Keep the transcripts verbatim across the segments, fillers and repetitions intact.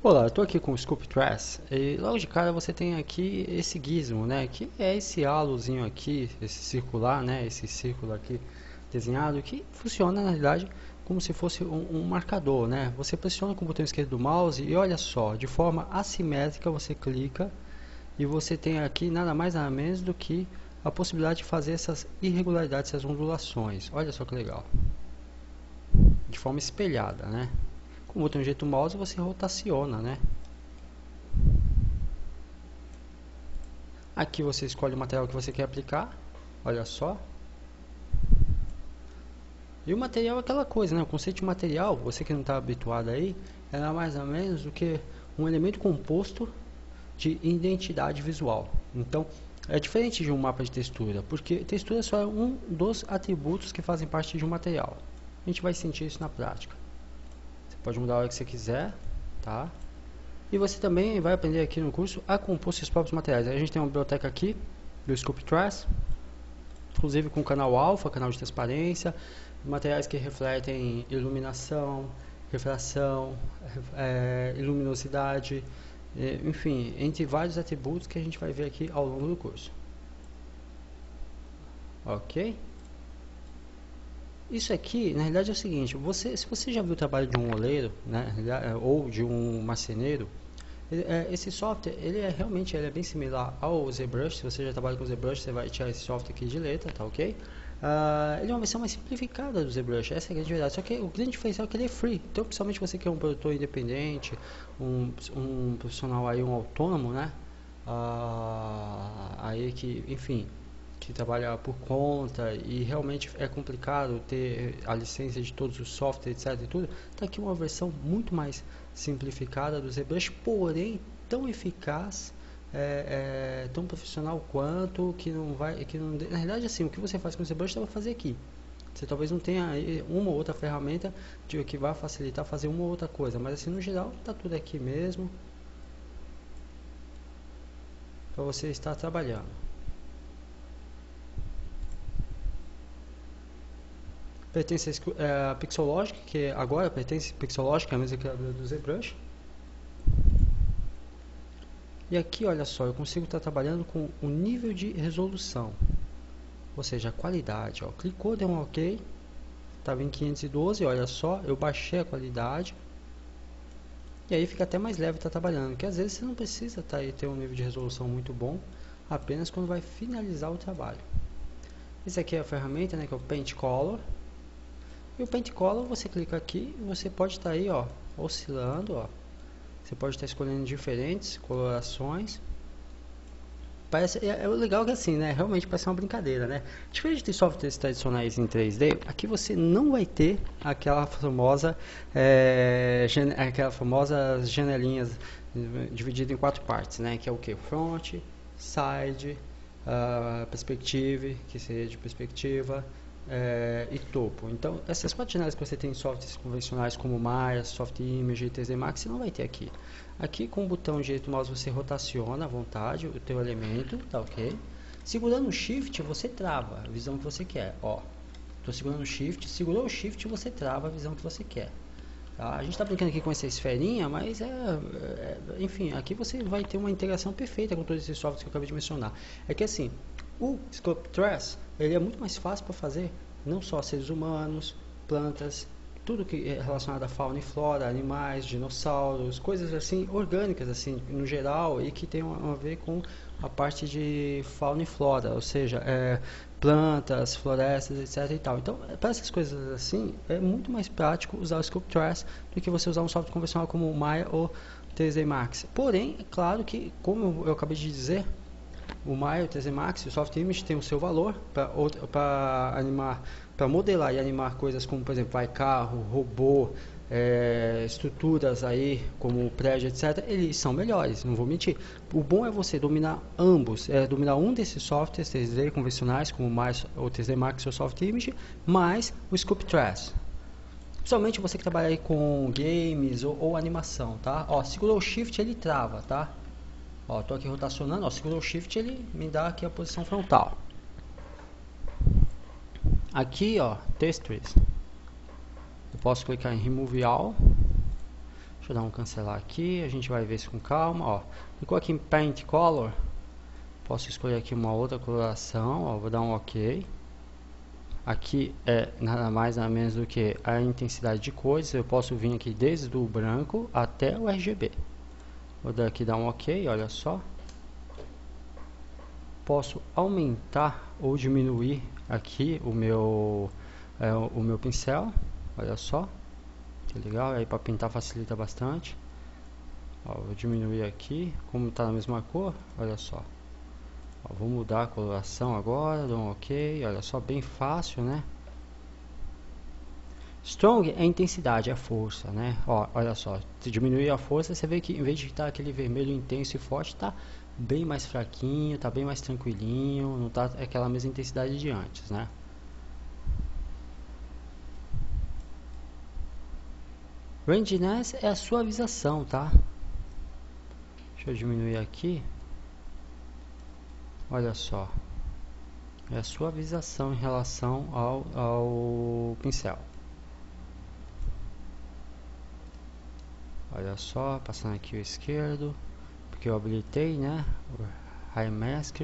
Olá, eu estou aqui com o Scoop Trace e logo de cara você tem aqui esse gizmo, né, que é esse halozinho aqui, esse circular, né, esse círculo aqui desenhado que funciona na realidade como se fosse um, um marcador, né. Você pressiona com o botão esquerdo do mouse e olha só, de forma assimétrica você clica e você tem aqui nada mais nada menos do que a possibilidade de fazer essas irregularidades, essas ondulações. Olha só que legal, de forma espelhada, né. Com o botão direito do mouse você rotaciona, né. Aqui você escolhe o material que você quer aplicar, olha só. E o material é aquela coisa, né? O conceito de material, você que não está habituado aí, é nada mais ou menos do que um elemento composto de identidade visual. Então, é diferente de um mapa de textura, porque textura só é um dos atributos que fazem parte de um material. A gente vai sentir isso na prática. Você pode mudar a hora que você quiser, tá? E você também vai aprender aqui no curso a compor seus próprios materiais. A gente tem uma biblioteca aqui do Scoop Trace, inclusive com o canal alfa, canal de transparência, materiais que refletem iluminação, refração, é, luminosidade, é, enfim, entre vários atributos que a gente vai ver aqui ao longo do curso. Ok? Isso aqui, na realidade, é o seguinte, você, se você já viu o trabalho de um oleiro, né, ou de um marceneiro, ele, é, esse software, ele é realmente ele é bem similar ao ZBrush. Se você já trabalha com o ZBrush, você vai tirar esse software aqui de letra, tá ok? Uh, ele é uma versão mais simplificada do ZBrush, essa é a grande verdade. Só que o grande diferencial é que ele é free. Então, principalmente você que é um produtor independente, um, um profissional aí, um autônomo, né? Uh, aí que, enfim, que trabalha por conta e realmente é complicado ter a licença de todos os softwares, etc e tudo, tá aqui uma versão muito mais simplificada do ZBrush, porém tão eficaz, é, é, tão profissional quanto, que não vai, que não, na realidade assim, o que você faz com o ZBrush você vai fazer aqui. Você talvez não tenha uma ou outra ferramenta de, que vai facilitar fazer uma ou outra coisa, mas assim no geral tá tudo aqui mesmo para você estar trabalhando. Pertence a, a Pixologic, que agora pertence a Pixologic, que é a mesma criadora do ZBrush. E aqui, olha só, eu consigo estar trabalhando com o nível de resolução, ou seja, a qualidade. Ó. Clicou, deu um OK, estava em quinhentos e doze, olha só, eu baixei a qualidade. E aí fica até mais leve estar trabalhando, porque às vezes você não precisa tá, aí, ter um nível de resolução muito bom, apenas quando vai finalizar o trabalho. Esse aqui é a ferramenta, né, que é o Paint Color. E o Paint Color, você clica aqui e você pode estar aí, ó, oscilando, ó. Você pode estar escolhendo diferentes colorações. Parece, é, é legal que assim, né, realmente parece uma brincadeira, né. Diferente de softwares tradicionais em três D, aqui você não vai ter aquela famosa, é, gen, aquela famosa janelinhas dividida em quatro partes, né, que é o que? Front, Side, uh, Perspective, que seria de perspectiva, É, e topo. Então, essas quatro janelas que você tem em softwares convencionais como Maya, Softimage e três D Max, você não vai ter aqui. Aqui com o botão direito do mouse você rotaciona à vontade o teu elemento, tá ok? Segurando o Shift você trava a visão que você quer. Ó, tô segurando o Shift, segurou o Shift você trava a visão que você quer. Tá? A gente está brincando aqui com essa esferinha, mas é, é, enfim, aqui você vai ter uma integração perfeita com todos esses softwares que eu acabei de mencionar. É que assim, o Scoop Trace, ele é muito mais fácil para fazer, não só seres humanos, plantas, tudo que é relacionado a fauna e flora, animais, dinossauros, coisas assim, orgânicas assim, no geral, e que tem a ver com a parte de fauna e flora, ou seja, é, plantas, florestas, etc e tal. Então, para essas coisas assim, é muito mais prático usar o Scoop Trace do que você usar um software convencional como o Maya ou três D Max. Porém, é claro que, como eu acabei de dizer, o Maya, o três D Max e o Softimage tem o seu valor para animar, para modelar e animar coisas como, por exemplo, vai carro, robô, é, estruturas aí como prédio, etcétera. Eles são melhores, não vou mentir. O bom é você dominar ambos, é dominar um desses softwares três D convencionais como o Maya, o três D Max ou o Softimage, mais o Scoop Trace. Principalmente você que trabalha aí com games ou, ou animação, tá? Ó, segurou o Shift ele trava, tá? Ó, tô aqui rotacionando, ó, segurou o Shift, ele me dá aqui a posição frontal. Aqui, ó, Textures. Eu posso clicar em Remove All, Deixa eu dar um cancelar aqui, a gente vai ver isso com calma, ó. Clicou aqui em Paint Color, posso escolher aqui uma outra coloração, ó, vou dar um OK. Aqui é nada mais nada menos do que a intensidade de cores, eu posso vir aqui desde o branco até o R G B. Vou dar aqui dar um OK, olha só. Posso aumentar ou diminuir aqui o meu, é, o meu pincel, olha só. Que legal, aí para pintar facilita bastante. Ó, vou diminuir aqui, como está na mesma cor, olha só. Ó, vou mudar a coloração agora, dou um OK, olha só, bem fácil, né? Strong é intensidade, é força, né? Ó, olha só, se diminuir a força, você vê que em vez de estar aquele vermelho intenso e forte, está bem mais fraquinho, tá bem mais tranquilinho, não tá aquela mesma intensidade de antes, né? Roundness é a suavização, tá? Deixa eu diminuir aqui. Olha só. É a suavização em relação ao, ao pincel. Olha só, passando aqui o esquerdo, porque eu habilitei, né? O High Mask.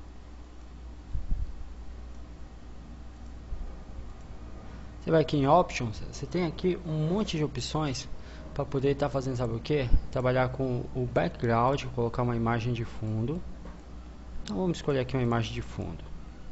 Você vai aqui em Options, você tem aqui um monte de opções para poder estar tá fazendo, sabe o que? Trabalhar com o background, colocar uma imagem de fundo. Então vamos escolher aqui uma imagem de fundo.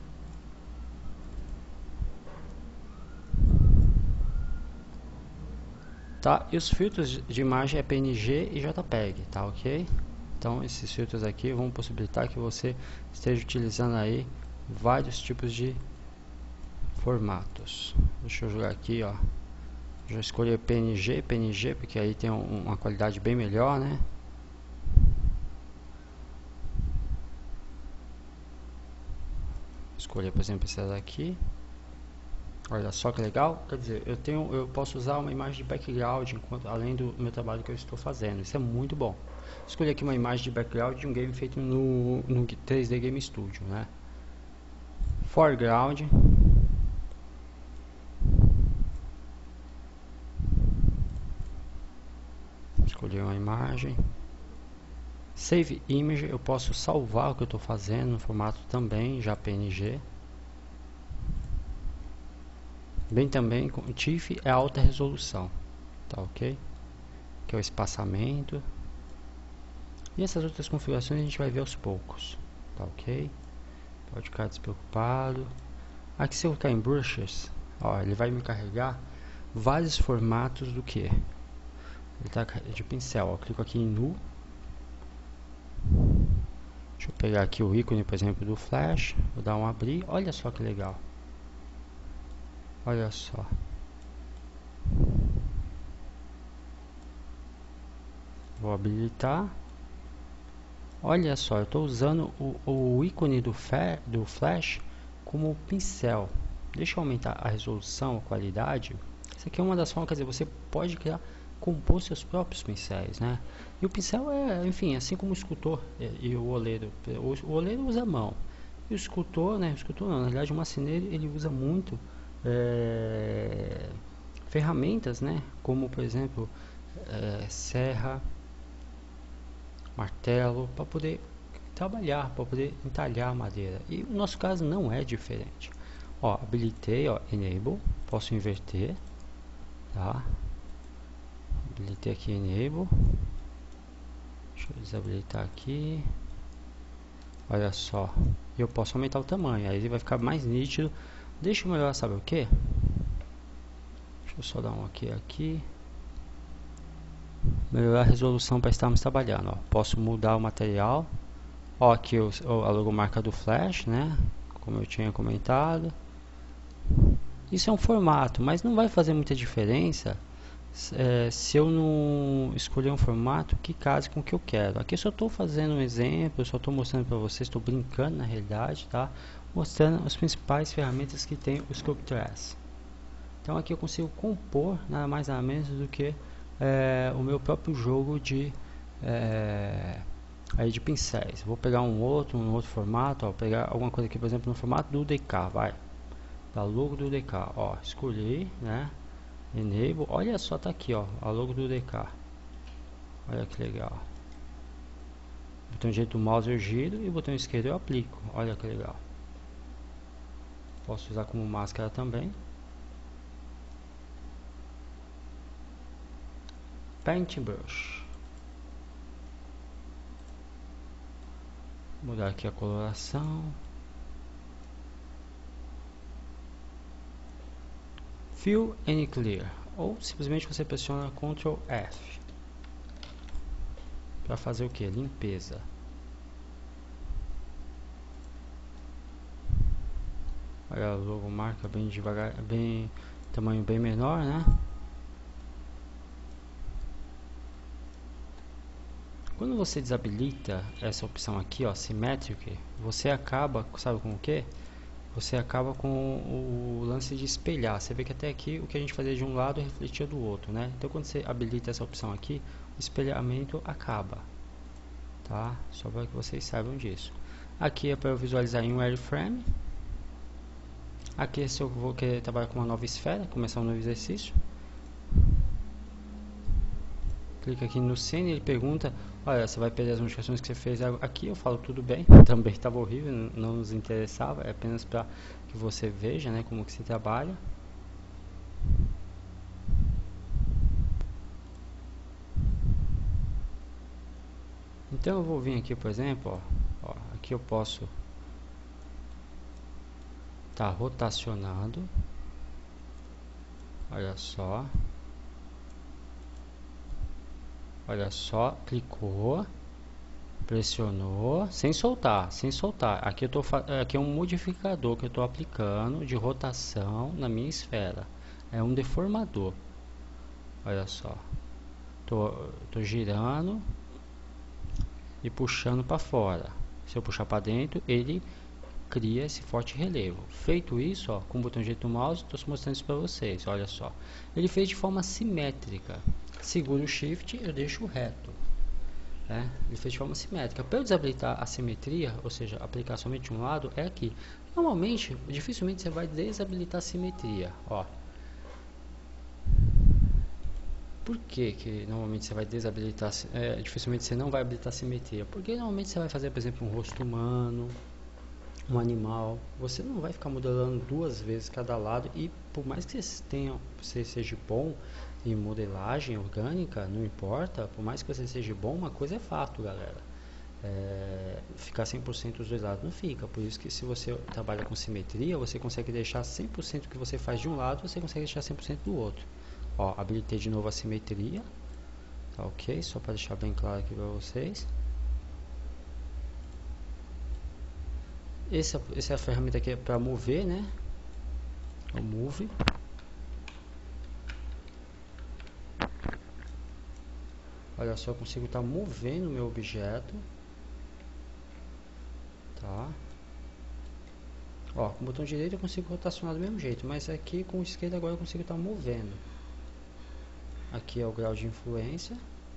Tá? E os filtros de imagem é P N G e JPEG, tá ok? Então esses filtros aqui vão possibilitar que você esteja utilizando aí vários tipos de formatos. Deixa eu jogar aqui, ó. Já escolhi P N G, P N G, porque aí tem um, uma qualidade bem melhor, né? Escolher, por exemplo, essa daqui. Olha só que legal. Quer dizer, eu tenho, eu posso usar uma imagem de background enquanto, além do meu trabalho que eu estou fazendo. Isso é muito bom. Escolhi aqui uma imagem de background de um game feito no, no três D Game Studio, né? Foreground. Escolhi uma imagem. Save Image, eu posso salvar o que eu estou fazendo no formato também, já P N G. Bem também, com T I F é alta resolução, tá ok? Que é o espaçamento. E essas outras configurações a gente vai ver aos poucos, tá ok? Pode ficar despreocupado. Aqui se eu clicar em Brushes, ó, ele vai me carregar vários formatos do que? Ele tá de pincel, ó, clico aqui em Nu. Deixa eu pegar aqui o ícone, por exemplo, do Flash. Vou dar um abrir. Olha só que legal. Olha só. Vou habilitar. Olha só, eu estou usando o, o ícone do, do Flash como pincel. Deixa eu aumentar a resolução, a qualidade. Isso aqui é uma das formas, quer dizer, você pode criar, compor seus próprios pincéis, né? E o pincel é, enfim, assim como o escultor e, e o oleiro. O, o oleiro usa a mão. E o escultor, né? O escultor não, na verdade o marceneiro, ele usa muito é, ferramentas, né? Como, por exemplo, é, serra, martelo, para poder trabalhar, para poder entalhar a madeira. E o nosso caso não é diferente. Ó, habilitei, ó, Enable, posso inverter, tá? Habilitei aqui Enable. Deixa eu desabilitar aqui. Olha só, eu posso aumentar o tamanho, aí ele vai ficar mais nítido. Deixa eu melhorar, sabe o que? Deixa eu só dar um OK aqui. Melhorar a resolução para estarmos trabalhando, ó. Posso mudar o material. Ó, aqui o, a logomarca do Flash, né? Como eu tinha comentado. Isso é um formato, mas não vai fazer muita diferença é, se eu não escolher um formato que case com o que eu quero. Aqui eu só estou fazendo um exemplo, eu só estou mostrando para vocês, estou brincando na realidade, tá? Mostrando as principais ferramentas que tem o Sculptris. Então aqui eu consigo compor nada mais nada menos do que é, o meu próprio jogo de é, aí de pincéis. Vou pegar um outro, um outro formato, ó, pegar alguma coisa aqui, por exemplo, no formato do D K, vai, da logo do D K, ó, escolhi, né? Enable, olha só, tá aqui, ó, a logo do D K. Olha que legal. O botão direito do mouse eu giro e o botão esquerdo eu aplico. Olha que legal. Posso usar como máscara também. Paintbrush. Vou mudar aqui a coloração. Fill and Clear. Ou simplesmente você pressiona control F. Para fazer o que? Limpeza. Olha, o logo marca bem devagar, bem tamanho bem menor, né? Quando você desabilita essa opção aqui, ó, Symmetric, você acaba, sabe com o que? Você acaba com o lance de espelhar. Você vê que até aqui o que a gente fazia de um lado refletia do outro, né? Então quando você habilita essa opção aqui, o espelhamento acaba, tá? Só para que vocês saibam disso. Aqui é para eu visualizar em um wireframe. Aqui se eu vou querer trabalhar com uma nova esfera, começar um novo exercício. Clica aqui no Scene, ele pergunta, olha, você vai perder as modificações que você fez aqui. Eu falo tudo bem, também estava horrível, não nos interessava, é apenas para que você veja, né, como que se trabalha. Então eu vou vir aqui, por exemplo, ó, ó, aqui eu posso estar tá rotacionado, olha só. Olha só, clicou, pressionou, sem soltar, sem soltar. Aqui eu tô, aqui é um modificador que eu estou aplicando de rotação na minha esfera. É um deformador. Olha só, tô, tô girando e puxando para fora. Se eu puxar para dentro, ele cria esse forte relevo. Feito isso, ó, com o botão direito do mouse, estou mostrando isso para vocês. Olha só, ele fez de forma simétrica. Seguro o Shift, eu deixo reto. Né? Ele fez de forma simétrica. Para eu desabilitar a simetria, ou seja, aplicar somente um lado, é aqui. Normalmente, dificilmente você vai desabilitar a simetria. Ó. Por que que normalmente você vai desabilitar? É, dificilmente você não vai habilitar a simetria? Porque normalmente você vai fazer, por exemplo, um rosto humano, um animal. Você não vai ficar modelando duas vezes cada lado. E por mais que você, tenha, você seja bom em modelagem orgânica, não importa, por mais que você seja bom, uma coisa é fato, galera. É, ficar cem por cento dos dois lados não fica. Por isso que se você trabalha com simetria, você consegue deixar cem por cento do que você faz de um lado, você consegue deixar cem por cento do outro. Ó, habilitei de novo a simetria. Tá ok? Só para deixar bem claro aqui para vocês. Essa, essa é a ferramenta aqui para mover, né? O Move. Olha só, eu consigo estar tá movendo o meu objeto. Tá? Ó, com o botão direito eu consigo rotacionar do mesmo jeito, mas aqui com o esquerdo agora eu consigo estar tá movendo. Aqui é o grau de influência.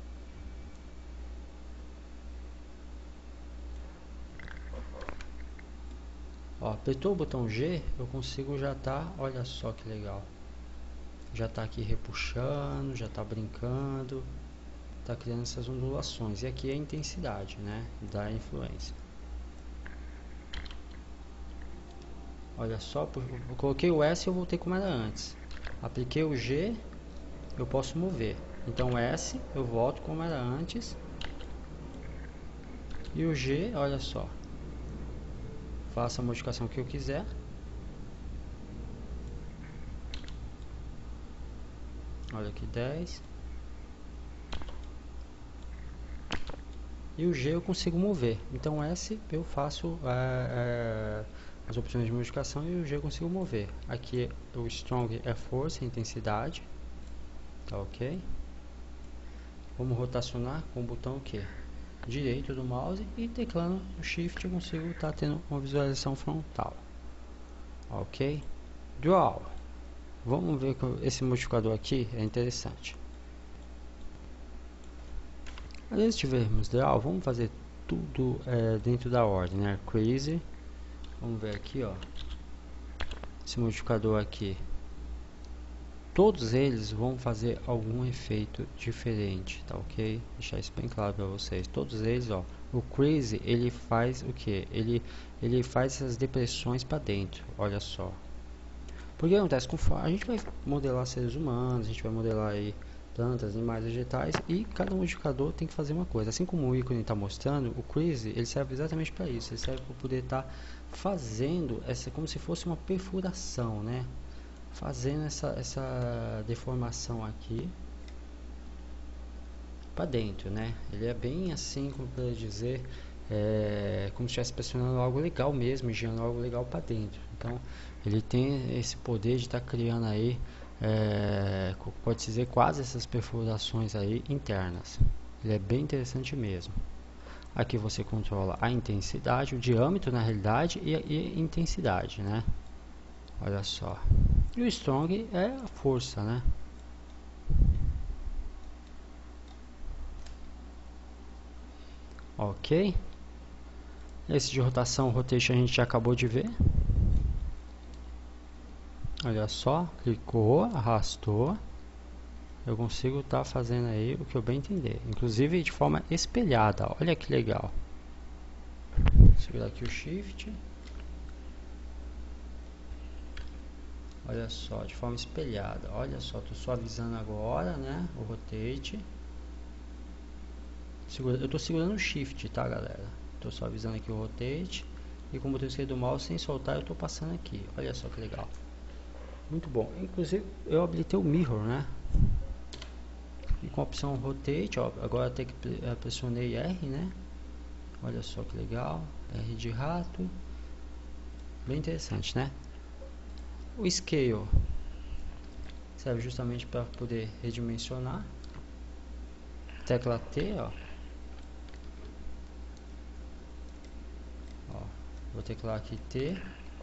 Ó, apertou o botão G, eu consigo já tá, olha só que legal. Já tá aqui repuxando, já tá brincando, tá criando essas ondulações. E aqui é a intensidade, né, da influência. Olha só, eu coloquei o S e eu voltei como era antes. Apliquei o G, eu posso mover. Então o S eu volto como era antes. E o G, olha só. Faço a modificação que eu quiser. Olha aqui, dez. E o G eu consigo mover. Então o S eu faço é, é, as opções de modificação e o G eu consigo mover. Aqui o Strong é força e intensidade. Tá ok? Vamos rotacionar com o botão que direito do mouse e teclando o Shift eu consigo estar tá tendo uma visualização frontal. Ok? Draw. Vamos ver que esse modificador aqui é interessante. Às vezes tivermos draw, vamos fazer tudo é, dentro da ordem, né? Crazy. Vamos ver aqui, ó. Esse modificador aqui. todos eles vão fazer algum efeito diferente, tá ok? Deixar isso bem claro para vocês. Todos eles, ó, o Crazy ele faz o que? Ele ele faz essas depressões para dentro. Olha só. Porque acontece com a gente vai modelar seres humanos, a gente vai modelar aí plantas, animais, vegetais e cada modificador tem que fazer uma coisa. Assim como o ícone está mostrando, o Crazy ele serve exatamente para isso. Ele serve para poder estar tá fazendo essa como se fosse uma perfuração, né? Fazendo essa, essa deformação aqui para dentro, né? Ele é bem assim, como para dizer, é, como se estivesse pressionando algo legal mesmo, enviando algo legal para dentro. Então, ele tem esse poder de estar tá criando aí, é, pode dizer, quase essas perfurações aí internas. Ele é bem interessante mesmo. Aqui você controla a intensidade, o diâmetro na realidade e a, e a intensidade, né? Olha só. E o Strong é a força, né? Ok. Esse de rotação, rotation a gente já acabou de ver. Olha só, clicou, arrastou. Eu consigo estar tá fazendo aí o que eu bem entender. Inclusive de forma espelhada. Olha que legal. Segurar aqui o Shift. Olha só, de forma espelhada. Olha só, estou suavizando agora, né? O rotate. Segura, eu estou segurando o Shift, tá, galera? Estou suavizando aqui o rotate. E com o botão esquerdo do mouse, sem soltar, eu estou passando aqui. Olha só que legal. Muito bom. Inclusive, eu habilitei o Mirror, né? E com a opção Rotate, ó, agora até que pressionei R, né? Olha só que legal. R de rato. Bem interessante, né? O Scale serve justamente para poder redimensionar. Tecla T, ó. Ó, vou teclar aqui T.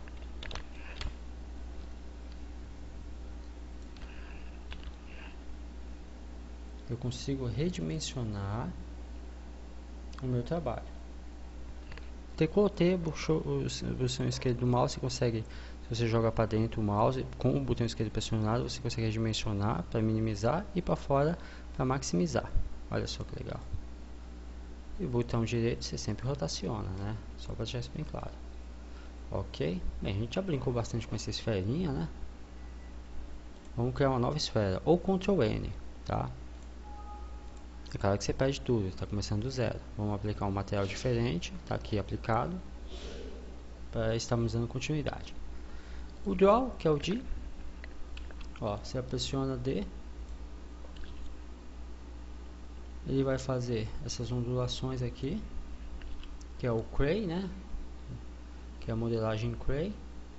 Eu consigo redimensionar o meu trabalho. Teclou T, puxou o botão esquerdo do mouse, você consegue, se você joga para dentro o mouse, com o botão esquerdo pressionado, você consegue redimensionar para minimizar e para fora para maximizar. Olha só que legal. E o botão direito você sempre rotaciona, né? Só para deixar isso bem claro. Ok. Bem, a gente já brincou bastante com essa esferinha, né? Vamos criar uma nova esfera. Ou control N, tá? É claro que você perde tudo, está começando do zero. Vamos aplicar um material diferente, está aqui aplicado, para estarmos dando continuidade. O Draw, que é o D, ó, você pressiona D, ele vai fazer essas ondulações aqui, que é o Cray, né? Que é a modelagem Cray.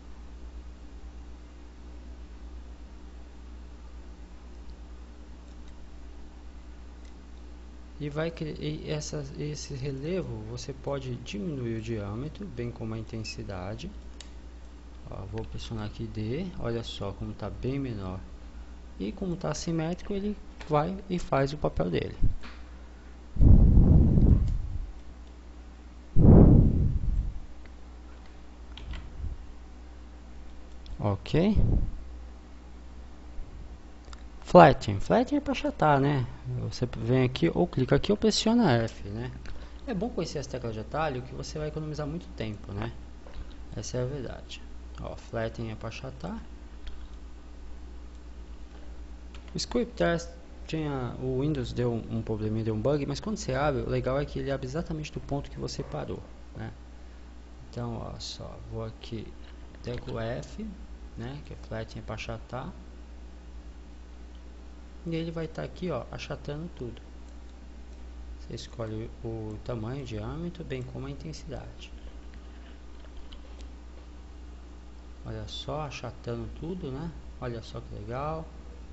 E vai e essa, esse relevo você pode diminuir o diâmetro, bem como a intensidade. Ó, vou pressionar aqui D, olha só como está bem menor. E como está assimétrico, ele vai e faz o papel dele. Ok. Flatten. Flatten é para achatar, né? Você vem aqui, ou clica aqui ou pressiona F, né? É bom conhecer as teclas de atalho que você vai economizar muito tempo, né? Essa é a verdade. Ó, Flatten é para achatar. O Script Test tinha, o Windows deu um, um probleminha, deu um bug, mas quando você abre, o legal é que ele abre exatamente do ponto que você parou, né? Então, ó, só vou aqui, teclo F, né? Que é Flatten é para achatar. E ele vai estar tá aqui, ó, achatando tudo. Você escolhe o tamanho, o diâmetro, bem como a intensidade. Olha só, achatando tudo, né? Olha só que legal.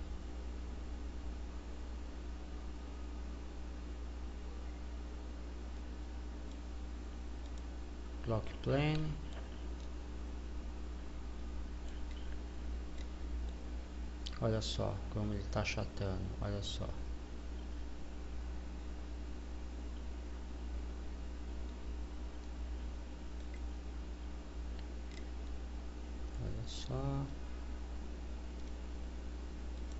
Block Plane. Olha só como ele está achatando. Olha só. Olha só.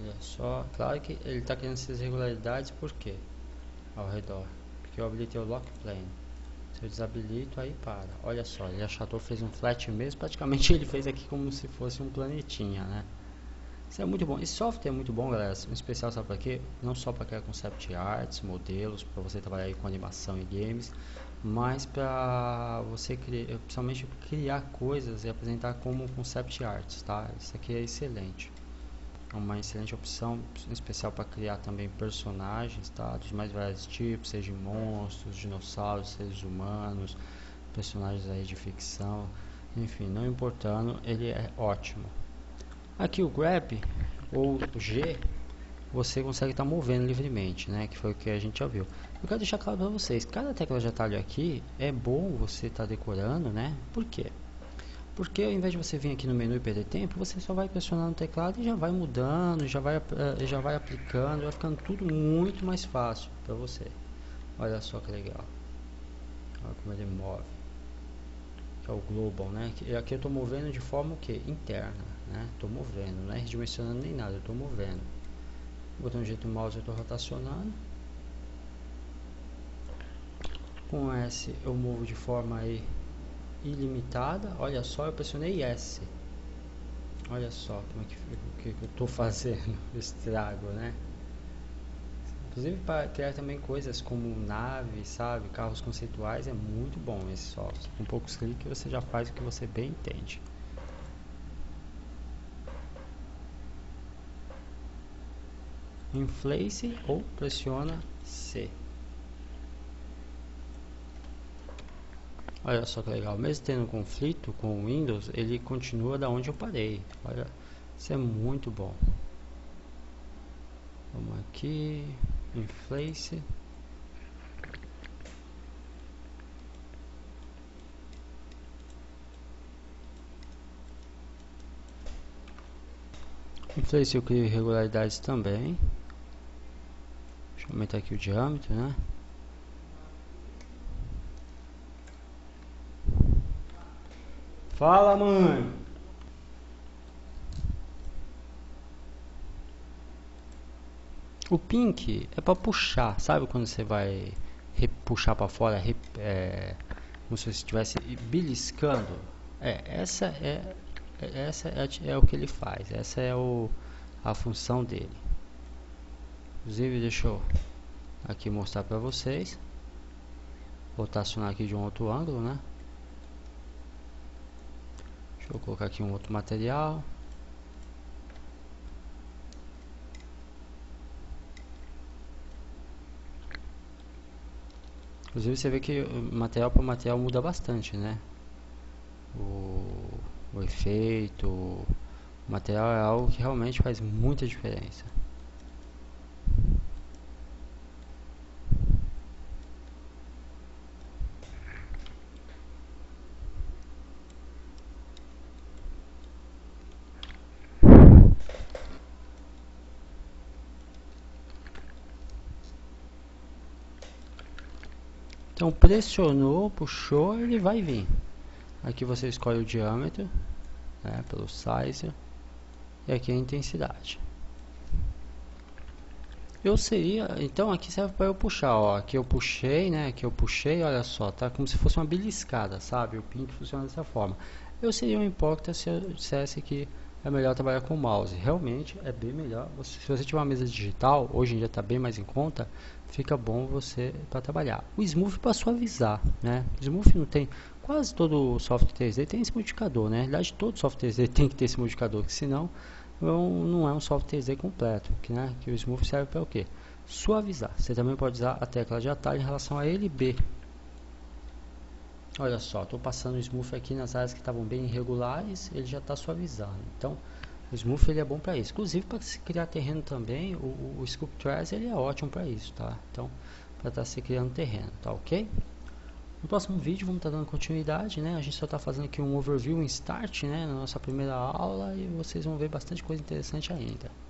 Olha só, claro que ele está querendo essas irregularidades, por quê? Ao redor, porque eu habilitei o Lock Plane. Se eu desabilito, aí para. Olha só, ele achatou, fez um flat mesmo, praticamente ele fez aqui como se fosse um planetinha, né? Isso é muito bom. Esse software é muito bom, galera. Em especial, sabe para quê? Não só para criar concept arts, modelos, para você trabalhar aí com animação e games, mas para você criar, principalmente criar coisas e apresentar como concept arts, tá? Isso aqui é excelente. É uma excelente opção, em especial para criar também personagens, tá? Dos mais vários tipos, seja monstros, dinossauros, seres humanos, personagens aí de ficção, enfim, não importando, ele é ótimo. Aqui o grab ou o G, você consegue estar tá movendo livremente, né? Que foi o que a gente já viu. Eu quero deixar claro para vocês, cada tecla de atalho aqui é bom você estar tá decorando, né? Por quê? Porque ao invés de você vir aqui no menu e perder tempo, você só vai pressionar no teclado e já vai mudando, já vai, já vai aplicando, vai ficando tudo muito mais fácil para você. Olha só que legal. Olha como ele move. Que é o global, né? Aqui eu estou movendo de forma o que? Interna, né? Estou movendo, não é redimensionando nem nada, eu estou movendo. Botando um jeito do mouse eu estou rotacionando. Com S eu movo de forma aí ilimitada. Olha só, eu pressionei S. Olha só como é que, o que, que eu estou fazendo, estrago, né? Inclusive para criar também coisas como naves, sabe, carros conceituais, é muito bom esse software. Com poucos cliques você já faz o que você bem entende. Inflace ou pressiona C. Olha só que legal, mesmo tendo conflito com o Windows, ele continua da onde eu parei. Olha, isso é muito bom. Vamos aqui, Inflace. Inflace eu crio irregularidades também. Deixa eu aumentar aqui o diâmetro, né? Fala, mãe! O pink é para puxar, sabe quando você vai puxar para fora, é, como se você estivesse beliscando? É, essa é, essa é, é o que ele faz, essa é o, a função dele. Inclusive, deixa eu aqui mostrar para vocês. Vou rotacionar aqui de um outro ângulo, né? Deixa eu colocar aqui um outro material. Inclusive você vê que material para material muda bastante, né? O, o efeito, o material é algo que realmente faz muita diferença. Então pressionou, puxou, ele vai vir. Aqui você escolhe o diâmetro, né, pelo size, e aqui a intensidade. Eu seria, então aqui serve para eu puxar, ó, aqui eu puxei, né, aqui eu puxei, olha só, tá como se fosse uma beliscada, sabe? O pink funciona dessa forma. Eu seria um hipócrita se eu dissesse que é melhor trabalhar com o mouse. Realmente é bem melhor. Você, se você tiver uma mesa digital, hoje em dia está bem mais em conta, fica bom você para trabalhar. O Smooth para suavizar, né? O Smooth não tem, quase todo software três D tem esse modificador, né? Na verdade, todo software três D tem que ter esse modificador, que senão não, não é um software três D completo, que, né? Que o Smooth serve para o quê? Suavizar. Você também pode usar a tecla de atalho em relação a L B. Olha só, estou passando o Smooth aqui nas áreas que estavam bem irregulares, ele já está suavizando. Então, o Smooth ele é bom para isso. Inclusive, para se criar terreno também, o, o, o Sculptures ele é ótimo para isso, tá? Então, para estar tá se criando terreno, tá ok? No próximo vídeo vamos estar tá dando continuidade, né? A gente só está fazendo aqui um overview, um start, né? Na nossa primeira aula, e vocês vão ver bastante coisa interessante ainda.